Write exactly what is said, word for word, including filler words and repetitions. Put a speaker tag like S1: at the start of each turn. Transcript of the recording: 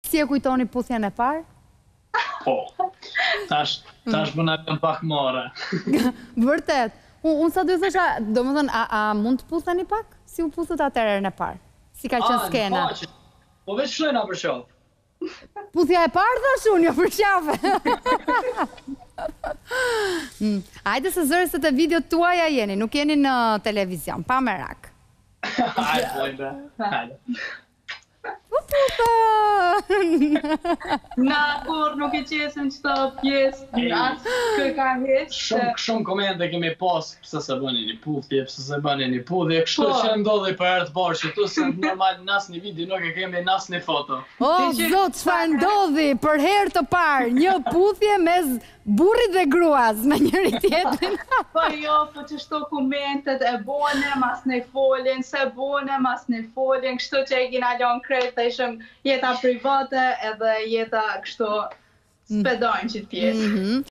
S1: Si e kujtoni puthjen e parë?
S2: Po, tash, tash më na kanë pak more.
S1: Vërtet. Unë sa do thosha, do më thënë, a mund të putheni pak? Si u puthët atërën e parë? Si ka qenë skena?
S2: Po veç shlojna për shofë.
S1: Puthja e parë thash unë, jo për qafe. Hajde se zërës të të videot tuaja jeni, nuk jeni në televizion, pa merak.
S2: Hajde, pojnë, hajde.
S1: U puthë!
S3: Na kur nuk i qesim qëto pjesë, asë kë ka heq.
S2: Shumë, shumë komente kemi pas pëse se bëni një puthje, pëse se bëni një puthje, kështu që ndodhi për herë të parë që tu se normal nas një video nuk e kemi nas një foto.
S1: O, zot, çfarë ndodhi për herë të parë, një puthje mes burrit dhe gruas me njëri tjetrin.
S3: Po jo, po që shto komentet e bone, mas ne folin, se bone, mas ne folin, kështu që e kina lon krejt, të ishëm jeta private edhe jeta kështu spedojnë që t'pjesë.